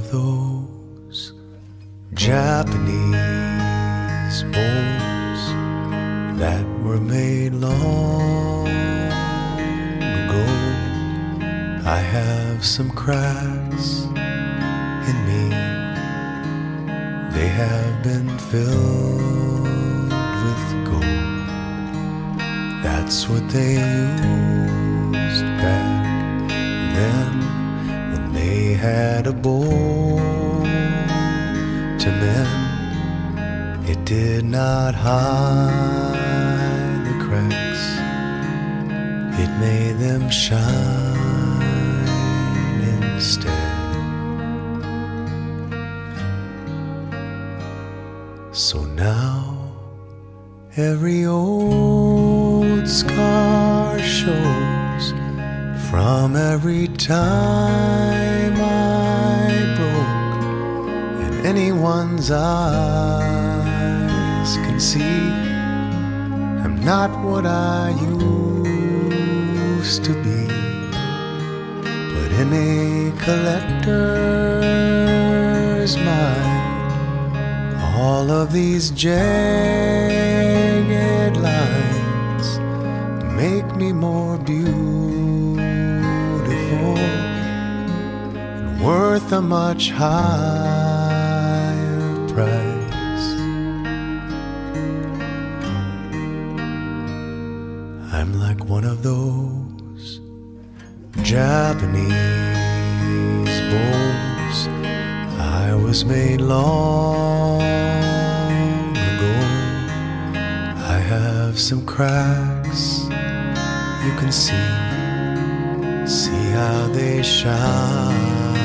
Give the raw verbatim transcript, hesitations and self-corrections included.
those Japanese bowls that were made long ago. I have some cracks in me. They have been filled with gold. That's what they used back then, when they had a bowl to mend. It did not hide the cracks, it made them shine instead. So now every old scar shows from every time I broke, and anyone's eyes can see I'm not what I used to be. But in a collector's mind, all of these jagged lines make me more beautiful and worth a much higher price. I'm like one of those Japanese bowls. I was made long ago. I have some cracks, you can see, see how they shine.